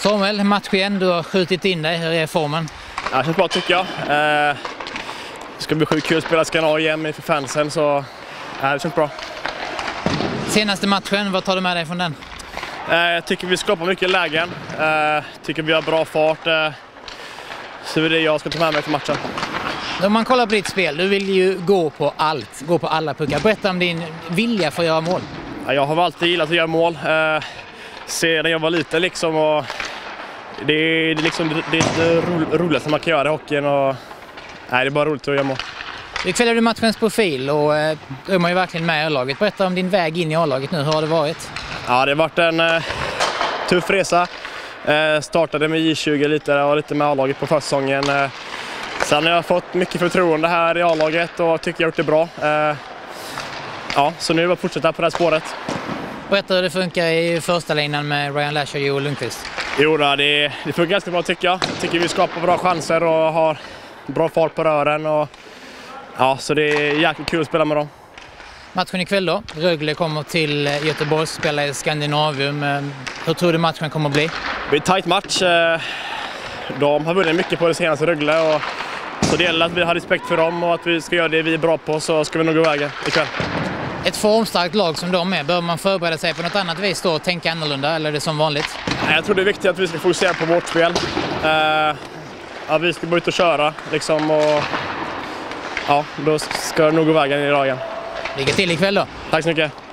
Samuel, match igen. Du har skjutit in dig. Hur är formen? Ja, det känns bra tycker jag. Det ska bli sjukt kul att spela Skanal igen för fansen, så det känns bra. Senaste matchen, vad tar du med dig från den? Jag tycker vi skapar mycket lägen. Tycker vi har bra fart. Så det är det jag ska ta med mig till matchen. Om man kollar på ditt spel, du vill ju gå på allt. Gå på alla puckar. Berätta om din vilja för att göra mål. Ja, jag har alltid gillat att göra mål. Sedan jag var liten liksom. Och det är liksom det roligaste man kan göra i hockeyn. Och, det är bara roligt att göra mål. Ikväll är du matchens profil och är man ju verkligen med i A-laget. Berätta om din väg in i A-laget nu. Hur har det varit? Ja, det har varit en tuff resa. Startade med J20 lite med A-laget på försäsongen. Sen har jag fått mycket förtroende här i A-laget och tycker jag har gjort det bra. Så nu är det att fortsätta på det här spåret. Berätta hur det funkar i första linan med Ryan Lash och Joel Lundqvist. Jo, det funkar ganska bra tycker jag. Tycker vi skapar bra chanser och har bra fart på rören. Och, så det är jäkligt kul att spela med dem. Matchen ikväll då. Rögle kommer till Göteborg och spelar i Skandinavium. Hur tror du matchen kommer att bli? Det blir en tight match. De har vunnit mycket på det senaste Rögle. Och så det gäller att vi har respekt för dem och att vi ska göra det vi är bra på, så ska vi nog gå vägen ikväll. Ett formstarkt lag som de är, bör man förbereda sig på något annat vis då och tänka annorlunda, eller är det som vanligt? Jag tror det är viktigt att vi ska fokusera på vårt spel. Att vi ska gå ut och köra liksom, och då ska det nog gå vägen i dagen. Lycka till ikväll då! Tack så mycket!